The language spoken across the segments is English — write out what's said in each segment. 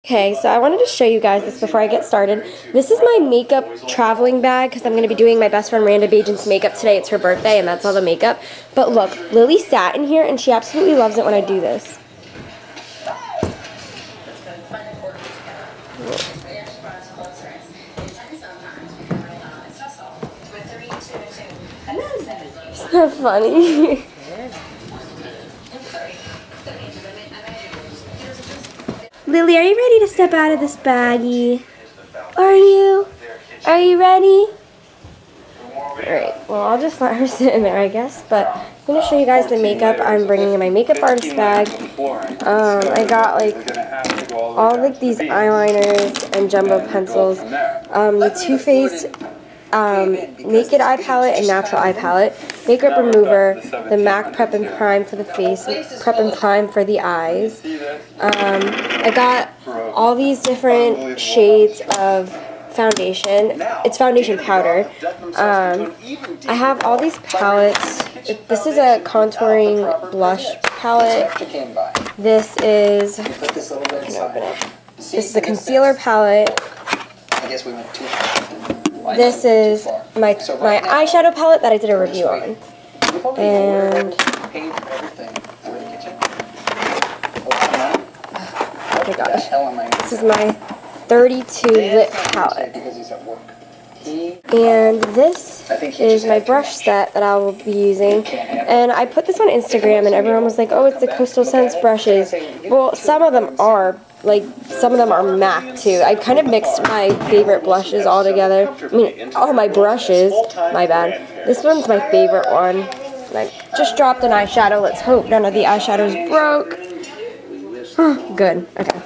Okay, so I wanted to show you guys this before I get started. This is my makeup traveling bag because I'm going to be doing my best friend Miranda Bajent's makeup today. It's her birthday and that's all the makeup. But look, Lily sat in here and she absolutely loves it when I do this. Isn't that funny? Lily, are you ready to step out of this baggie? Are you? Are you ready? Alright, well I'll just let her sit in there I guess, but I'm going to show you guys the makeup. I'm bringing in my makeup artist bag. I got like all like these eyeliners and jumbo pencils, the Too Faced Naked Eye Palette and Natural Eye Palette, makeup remover, the MAC Prep and Prime for the face, Prep and Prime for the eyes. I got all these different shades of foundation. It's foundation powder. I have all these palettes. This is a contouring blush palette. This is, I can open it. This is a concealer palette. This is my eyeshadow palette that I did a review on. And oh my gosh, this is my 32 lip palette. And this is my brush set that I will be using. And I put this on Instagram and everyone was like, oh, it's the Coastal Scents brushes. Well, some of them are. Like, some of them are MAC, too. I kind of mixed my favorite blushes all together. I mean, all my brushes. My bad. This one's my favorite one. And I just dropped an eyeshadow. Let's hope none of the eyeshadows broke. Good. Okay.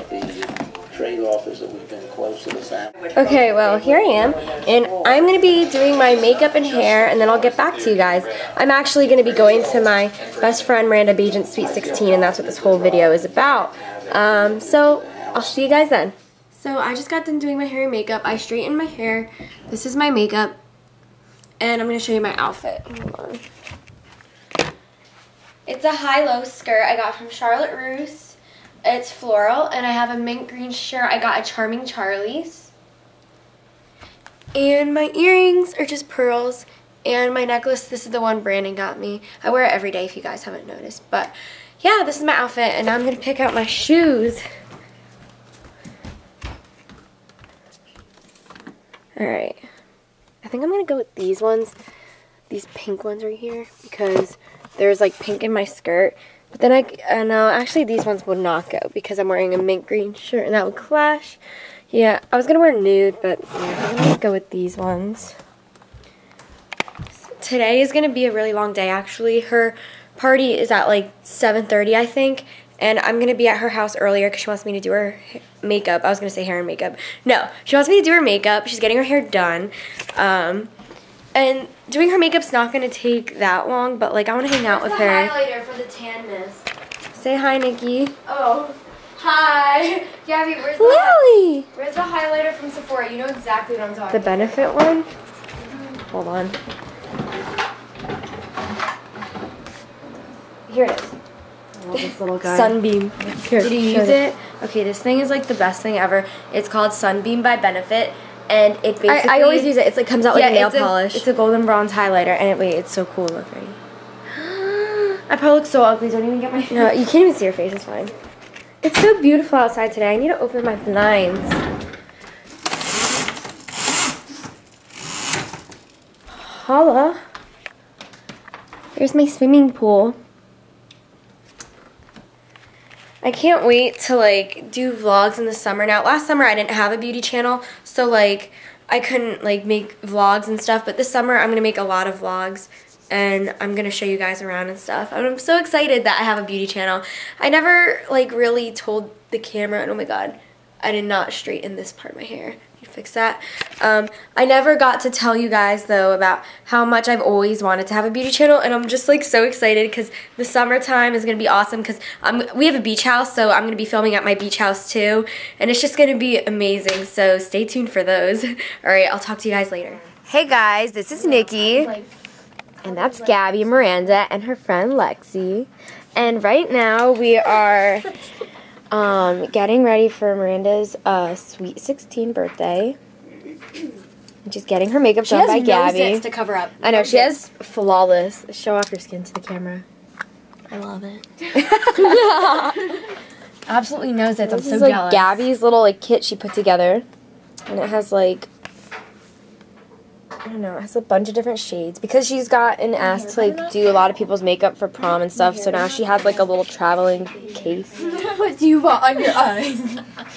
Okay, well, here I am. And I'm going to be doing my makeup and hair, and then I'll get back to you guys. I'm actually going to be going to my best friend Miranda Bajent's Sweet 16, and that's what this whole video is about. So I'll see you guys then. So I just got done doing my hair and makeup. I straightened my hair. This is my makeup. And I'm going to show you my outfit. Hold on. It's a high-low skirt I got from Charlotte Russe. It's floral. And I have a mint green shirt I got at Charming Charlie's. And my earrings are just pearls. And my necklace, this is the one Brandon got me. I wear it every day if you guys haven't noticed. But yeah, this is my outfit, and now I'm going to pick out my shoes. Alright. I think I'm going to go with these ones. These pink ones right here, because there's like pink in my skirt. But then no, actually these ones would not go, because I'm wearing a mint green shirt, and that would clash. Yeah, I was going to wear nude, but yeah, I'm going to go with these ones. Today is going to be a really long day, actually. Her party is at like 7:30, I think, and I'm going to be at her house earlier because she wants me to do her makeup. I was going to say hair and makeup. No, she wants me to do her makeup. She's getting her hair done, and doing her makeup's not going to take that long, but like I want to hang out with her. Highlighter for the tan mist. Say hi, Nikki. Oh, hi. Gabby, Lily. Where's the highlighter from Sephora? You know exactly what I'm talking about. The Benefit one? Hold on. Here it is. Oh, this little guy. Sunbeam. Here, did you use it? Okay, this thing is like the best thing ever. It's called Sunbeam by Benefit, and it basically I always use it. It's like comes out like a nail polish. It's a golden bronze highlighter, and wait, it's so cool. Look, ready? I probably look so ugly. Don't even get my. No, you can't even see your face. It's fine. It's so beautiful outside today. I need to open my blinds. Holla. Here's my swimming pool. I can't wait to like do vlogs in the summer. Now, last summer I didn't have a beauty channel, so like I couldn't like make vlogs and stuff, but this summer I'm gonna make a lot of vlogs and I'm gonna show you guys around and stuff. And I'm so excited that I have a beauty channel. I never like really told the camera, and oh my god, I did not straighten this part of my hair. Fix that. I never got to tell you guys though about how much I've always wanted to have a beauty channel, and I'm just like so excited because the summertime is gonna be awesome because we have a beach house, so I'm gonna be filming at my beach house too, and it's just gonna be amazing, so stay tuned for those. Alright, I'll talk to you guys later. Hey guys, this is Nikki, and that's Gabby, Miranda, and her friend Lexi, and right now we are Getting ready for Miranda's sweet 16 birthday. And she's getting her makeup done by Gabby. She has no zits to cover up. I know, she has flawless. Show off your skin to the camera. I love it. Absolutely no zits. I'm so This is like jealous. Gabby's little like kit she put together. And it has like, I don't know, it has a bunch of different shades. Because she's gotten asked to like do a lot of people's makeup for prom and stuff, so now she has like a little traveling case. What do you want on your eyes?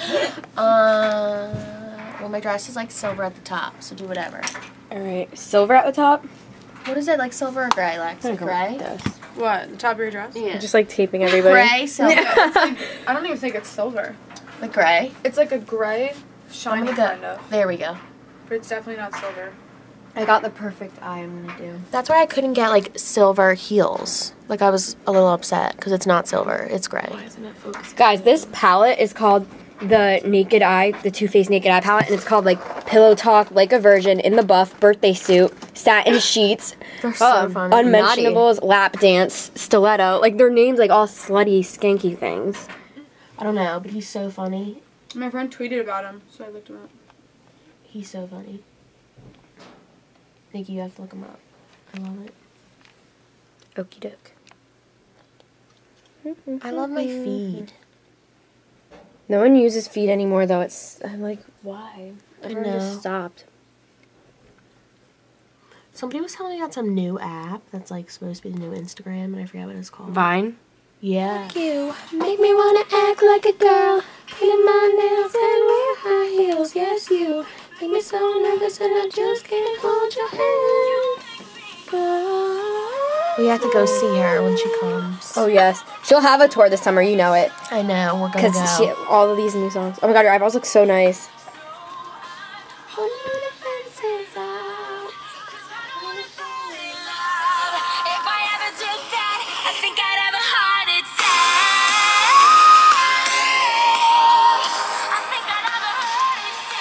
Well, my dress is like silver at the top, so do whatever. Alright, silver at the top. What is it, like silver or gray, Lex? Like gray? What? The top of your dress? Yeah. Just like taping everybody. Gray, silver. I don't even think it's silver. Like gray? It's like a gray, shiny kind of. There we go. But it's definitely not silver. I got the perfect eye I'm gonna do. That's why I couldn't get like silver heels. Like I was a little upset because it's not silver, it's gray. Why isn't it focused? Guys, this palette is called the Naked Eye, the Too Faced Naked Eye palette, and it's called like Pillow Talk, Like a Virgin, In the Buff, Birthday Suit, Satin Sheets, They're so funny. Unmentionables, Lap Dance, Stiletto. Like their names like all slutty, skanky things. I don't know, but he's so funny. My friend tweeted about him, so I looked him up. He's so funny. Nikki, you have to look him up. I love it. Okie doke. I love my feed. No one uses feed anymore though. I'm like, why? Everyone know. just stopped. Somebody was telling me about some new app that's like supposed to be the new Instagram, and I forget what it's called. Vine. Yeah. You make me wanna act like a girl, painting my nails and wear high heels. Yes, you make me so nervous and I just can't hold your hand. Girl. We have to go see her when she comes. Oh yes, she'll have a tour this summer. You know it, I know, we're gonna because go. all of these new songs. Oh my god, your eyeballs look so nice. If I ever did that, I think I'd have a heart attack. I think I'd have a heart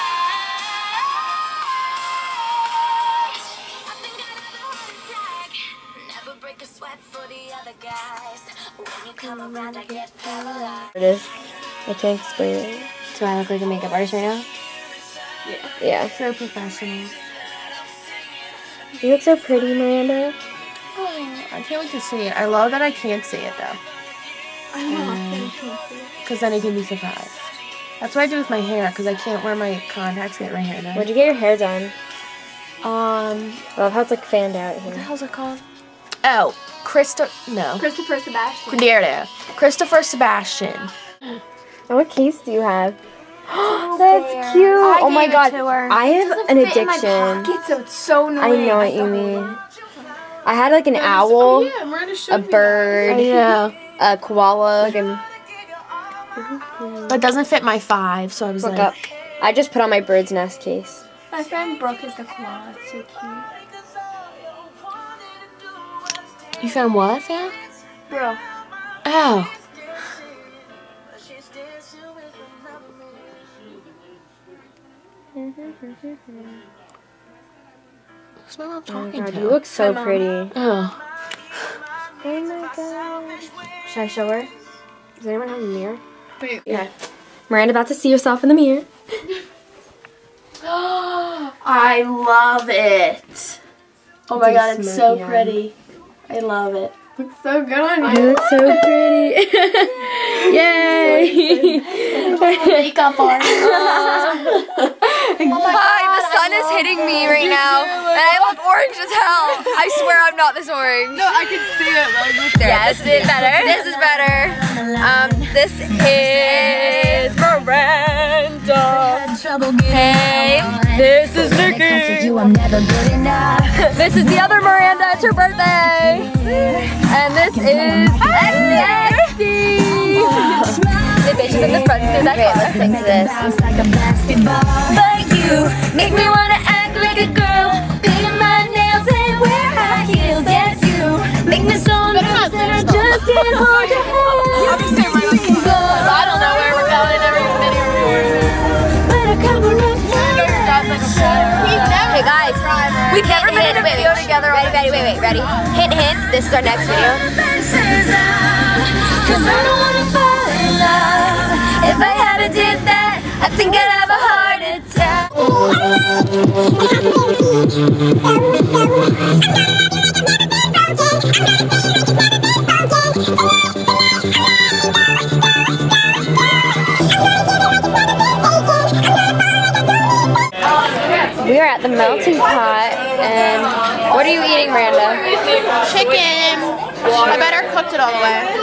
attack. I think I'd have a heart attack. Never break a sweat for the other guys. When you come around, I get paralyzed. It is. I can't explain it. Do I look like a makeup artist right now? Yeah. So professional. You look so pretty, Miranda. Oh, I can't wait to see it. I love that I can't see it though. I love that I can't see it. Because then I can be surprised. That's what I do with my hair, because I can't wear my contacts to get my hair done. Where'd you get your hair done? I I love how it's like fanned out what the here. hell's it called? Oh, Christopher Sebastian. There. Christopher Sebastian. And what case do you have? That's cute. Oh my gave it god. to her. I have an addiction. So it's so I annoying. know what you mean. I had like an owl, Yeah, Miranda showed a me that. bird, know. a koala. But it doesn't fit my 5, so I was Look like... up. I just put on my bird's nest case. My friend Brooke is the koala. It's so cute. You found what, fam? Bro. Oh. Who's my mom Oh my talking god, to? you look so pretty. Oh. Oh my god. Should I show her? Does anyone have a mirror? Wait, Yeah. Miranda about to see herself in the mirror. I love it. Oh my god, it's so pretty. I love it. looks so good on You you. look so pretty. Yay! Makeup on. Hi, the sun is hitting me right now, and I look orange as hell. I swear I'm not this orange. No, I can see it. Like, There, this is better. This is better. This is Miranda. Hey, this is Nikki. This is the other Miranda. It's her birthday. And this is Lexi. The bitches in the front do that. Okay, let's sing to this. But you make me wanna act like a girl, paint my nails and wear high heels. Yes, you make me so nervous that I just can't hold your hand. I don't know where we're going in every video. Hey guys, we've never been in a video together. Ready, ready. Hint, hint. This is our next video. Cause I don't wanna fall in love. If I had to did that, I think I'd have a heart attack. We are at the melting pot, and what are you eating, Miranda? Chicken. I better cooked it all the way.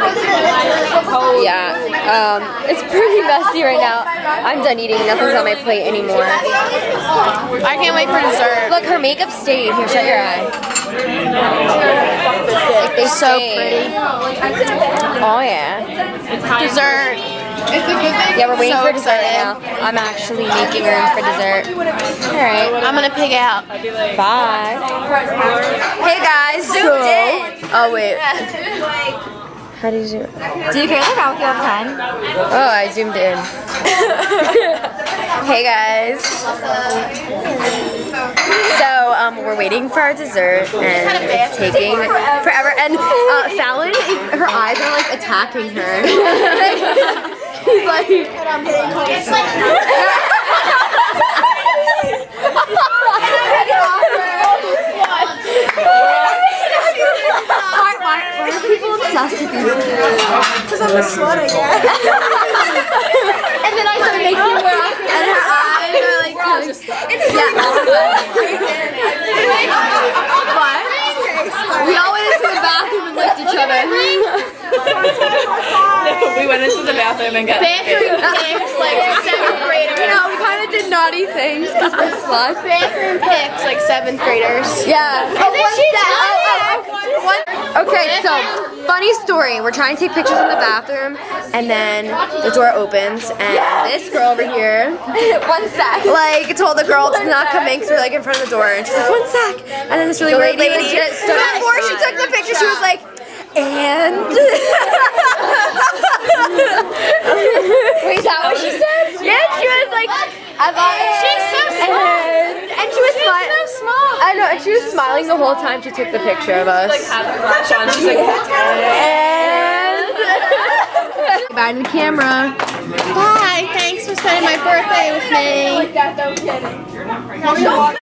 Yeah, it's pretty messy right now. I'm done eating. Nothing's on my plate anymore. I can't wait for dessert. Look, her makeup stayed. Here, shut your eye. Like, they So stayed. pretty. Oh yeah. Dessert. Yeah, we're waiting So for dessert right excited. now. I'm actually making room for dessert. Alright. I'm gonna pig out. Bye. Hey guys, zoomed in. Oh wait. How do you zoom? Do you care about you all the time? Oh, I zoomed in. Hey guys. So, we're waiting for our dessert and it's taking forever. And Fallon, her eyes are like attacking her. He's like, Why are people obsessed with you? Because I'm a slut, I guess. And then I started making her laugh. and her eyes are like, we all went into the bathroom and licked each other. We went into the bathroom and got Bathroom pics like 7th graders. You know, we kind of did naughty things because we're sluts. Bathroom pics like 7th graders. Yeah. Okay, so funny story. We're trying to take pictures in the bathroom, and then the door opens, and this girl over here, like told the girl to not come in because we're like in front of the door, and she's like, one sec. And then this really weird lady, before she took the picture, she was like, and. Wait, is that what she said? Yeah, she was like, she's so small. And she was smiling. So small. I know, and she was smiling the whole time she took the picture of us. like have a flash on. She's like, And bye to the camera. Bye. Thanks for spending my birthday with me.